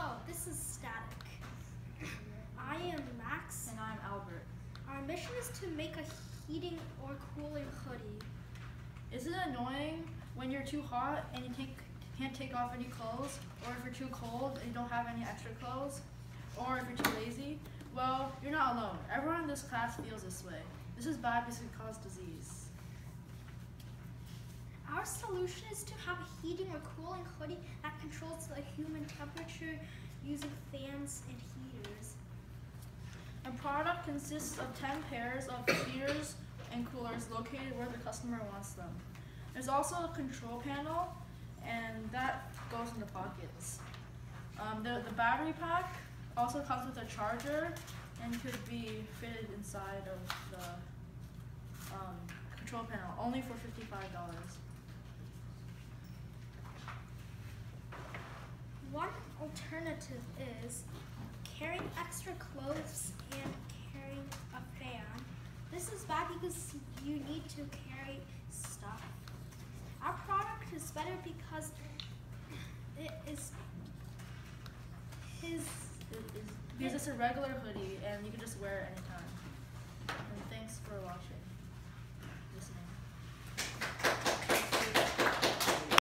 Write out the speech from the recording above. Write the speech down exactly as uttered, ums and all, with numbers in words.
Hello, this is Static. I am Max. And I'm Albert. Our mission is to make a heating or cooling hoodie. Is it annoying when you're too hot and you take, can't take off any clothes? Or if you're too cold and you don't have any extra clothes? Or if you're too lazy? Well, you're not alone. Everyone in this class feels this way. This is bad because it causes disease. Our solution is to have a heating or cooling hoodie that controls the human temperature using fans and heaters. A product consists of ten pairs of heaters and coolers located where the customer wants them. There's also a control panel, and that goes in the pockets. Um, the, the battery pack also comes with a charger and could be fitted inside of the um, control panel, only for fifty-five dollars. One alternative is carrying extra clothes and carrying a fan. This is bad because you need to carry stuff. Our product is better because it is his It is, because it's a regular hoodie and you can just wear it anytime.